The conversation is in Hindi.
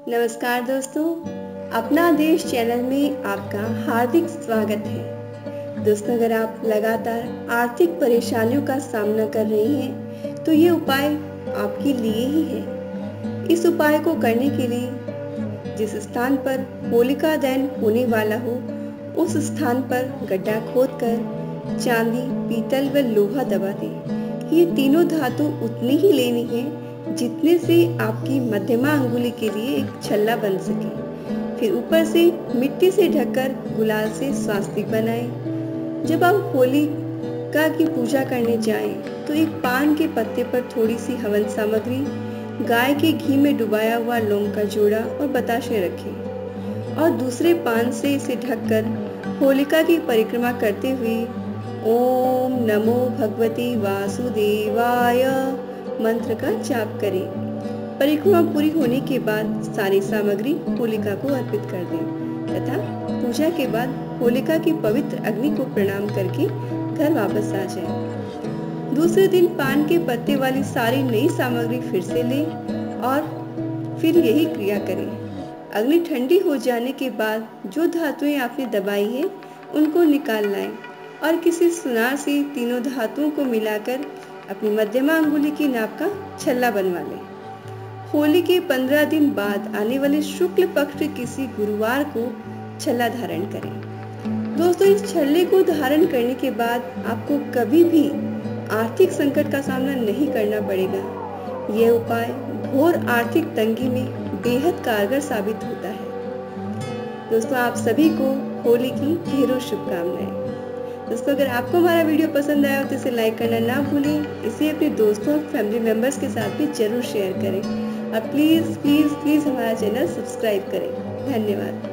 नमस्कार दोस्तों, अपना देश चैनल में आपका हार्दिक स्वागत है। दोस्तों, अगर आप लगातार आर्थिक परेशानियों का सामना कर रहे हैं तो ये उपाय आपके लिए ही है। इस उपाय को करने के लिए जिस स्थान पर होलिका दहन होने वाला हो उस स्थान पर गड्ढा खोदकर चांदी, पीतल व लोहा दबा दें। ये तीनों धातु उतनी ही लेनी है जितने से आपकी मध्यमा अंगुली के लिए एक छल्ला बन सके। फिर ऊपर से मिट्टी से ढककर गुलाल से स्वास्तिक बनाएं। जब आप होलिका की पूजा करने जाएं तो एक पान के पत्ते पर थोड़ी सी हवन सामग्री, गाय के घी में डुबाया हुआ लौंग का जोड़ा और बताशे रखें और दूसरे पान से इसे ढककर होलिका की परिक्रमा करते हुए ओम नमो भगवते वासुदेवाय मंत्र का जाप करें। परिक्रमा पूरी होने के बाद सारी सामग्री होलिका को अर्पित कर दें तथा पूजा के बाद होलिका की पवित्र अग्नि को प्रणाम करके घर वापस आ जाएं। दूसरे दिन पान के पत्ते वाली सारी नई सामग्री फिर से लें और फिर यही क्रिया करें। अग्नि ठंडी हो जाने के बाद जो धातुएं आपने दबाई हैं उनको निकाल लाएं और किसी सुनार से तीनों धातुओं को मिलाकर अपनी मध्यमा अंगुली की नाप का छल्ला बनवा लें। होली के 15 दिन बाद आने वाले शुक्ल पक्ष के किसी गुरुवार को छल्ला धारण करें। दोस्तों, इस छल्ले को धारण करने के बाद आपको कभी भी आर्थिक संकट का सामना नहीं करना पड़ेगा। यह उपाय घोर आर्थिक तंगी में बेहद कारगर साबित होता है। दोस्तों, आप सभी को होली की ढेरों शुभकामनाएं। दोस्तों, अगर आपको हमारा वीडियो पसंद आया तो इसे लाइक करना ना भूलें। इसे अपने दोस्तों और फैमिली मेंबर्स के साथ भी जरूर शेयर करें और प्लीज़ प्लीज़ प्लीज़ हमारा चैनल सब्सक्राइब करें। धन्यवाद।